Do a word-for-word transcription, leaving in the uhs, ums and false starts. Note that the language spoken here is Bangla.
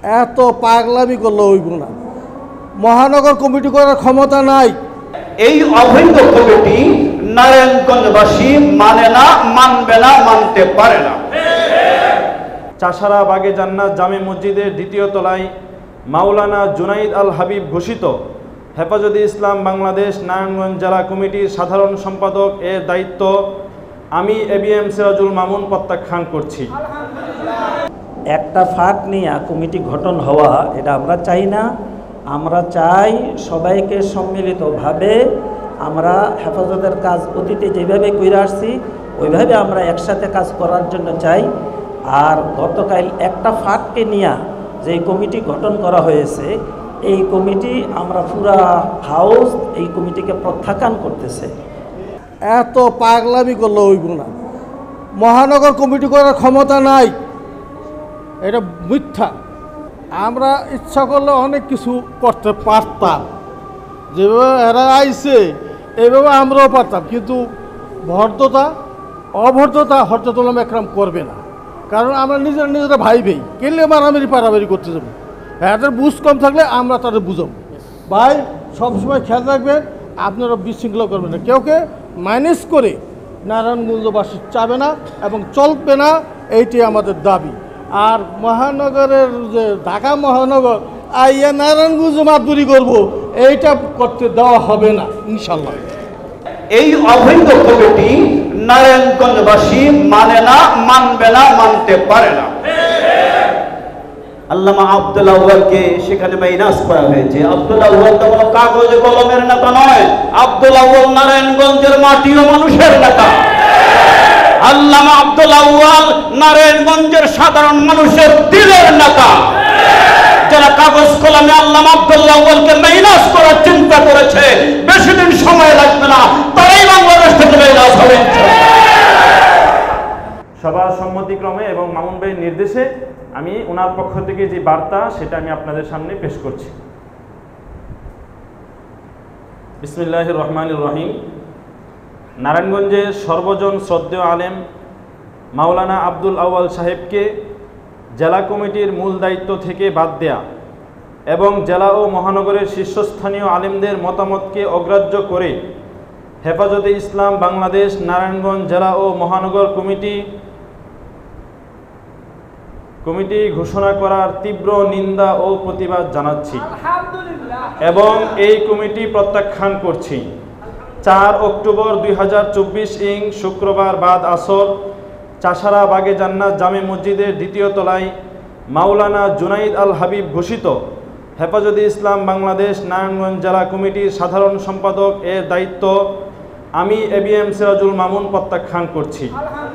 এত পাগলামি করলে হইব না। মহানগর কমিটি করার ক্ষমতা নাই। এই অবৈধ কমিটি নারায়ণগঞ্জবাসী মানে না, মানবে না, মানতে পারে না। চাষারা বাগে জান্নাত জামে মসজিদের দ্বিতীয় তলায় মাওলানা জুনাইদ আল হাবিব ঘোষিত হেফাজতে ইসলাম বাংলাদেশ নারায়ণগঞ্জ জেলা কমিটির সাধারণ সম্পাদক এর দায়িত্ব আমি A B M Sirajul Mamun প্রত্যাখ্যান করছি। একটা ফাঁক নিয়ে কমিটি গঠন হওয়া এটা আমরা চাই না। আমরা চাই সবাইকে সম্মিলিতভাবে আমরা হেফাজতের কাজ অতীতে যেভাবে করে আসছি ওইভাবে আমরা একসাথে কাজ করার জন্য চাই। আর গতকাল একটা ফাঁককে নিয়ে যে কমিটি গঠন করা হয়েছে এই কমিটি আমরা পুরা হাউস এই কমিটিকে প্রত্যাখ্যান করতেছে। এত পাগলামি করলে হইব না। মহানগর কমিটি করার ক্ষমতা নাই, এটা মিথ্যা। আমরা ইচ্ছা করলে অনেক কিছু করতে পারতাম, যেভাবে এরা আইছে এইভাবে আমরাও পারতাম, কিন্তু ভদ্রতা অভদ্রতা হরজত উলামা একরাম করবে না। কারণ আমরা নিজেরা নিজেরা ভাই ভাই কেলে মারামারি পারামারি করতে যাবো। এদের বুঝ কম থাকলে আমরা তাদের বুঝাবো। ভাই সবসময় খেয়াল রাখবেন, আপনারা বিশৃঙ্খলা করবেন না, কেউকে মাইনাস করে নারায়ণগঞ্জবাসী চাবে না এবং চলবে না, এইটি আমাদের দাবি। আর মহানগরের যে ঢাকা মহানগর আইয়া নারায়ণগঞ্জ মাতবুরি করবো, এইটা করতে দেওয়া হবে না ইনশাল্লাহ। এই অবৈধ কমিটি নারায়ণগঞ্জবাসী মানে না, মানবে না, মানতে পারে না। আল্লামা আব্দুল আউয়ালকে সেখানে মাইনাস করা হয়েছে। আব্দুল আউয়াল তো কোনো কাগজ কলমের নেতা নয়, আব্দুল আউয়াল নারায়ণগঞ্জের মাটি ও মানুষের নেতা। আল্লামা আব্দুল আউয়াল নারায়ণগঞ্জের সাধারণ মানুষের দিলের নেতা। যারা কাগজ কলমে আল্লামা আব্দুল আউয়ালকে মাইনাস করার চিন্তা করেছে, বেশি দিন সময় লাগবে না, তারাই বাংলাদেশ থেকে মাইনাস হবে। সবার সম্মতিক্রমে এবং মামুন ভাইয়ের নির্দেশে আমি ওনার পক্ষ থেকে যে বার্তা সেটা আমি আপনাদের সামনে পেশ করছি। বিসমিল্লাহির রহমানির রহিম। নারায়ণগঞ্জের সর্বজন শ্রদ্ধেয় আলেম মাওলানা আব্দুল আউয়াল সাহেবকে জেলা কমিটির মূল দায়িত্ব থেকে বাদ দেয়া এবং জেলা ও মহানগরের শীর্ষস্থানীয় আলেমদের মতামতকে অগ্রাহ্য করে হেফাজতে ইসলাম বাংলাদেশ নারায়ণগঞ্জ জেলা ও মহানগর কমিটি কমিটি ঘোষণা করার তীব্র নিন্দা ও প্রতিবাদ জানাচ্ছি এবং এই কমিটি প্রত্যাখ্যান করছি। চার অক্টোবর দুই হাজার চব্বিশ ইং শুক্রবার বাদ আসর চাষারা বাগে জান্নাত জামে মসজিদের দ্বিতীয় তলায় মাওলানা জুনাইদ আল হাবিব ঘোষিত হেফাজতে ইসলাম বাংলাদেশ নারায়ণগঞ্জ জেলা কমিটির সাধারণ সম্পাদক এর দায়িত্ব আমি A B M Sirajul Mamun প্রত্যাখ্যান করছি।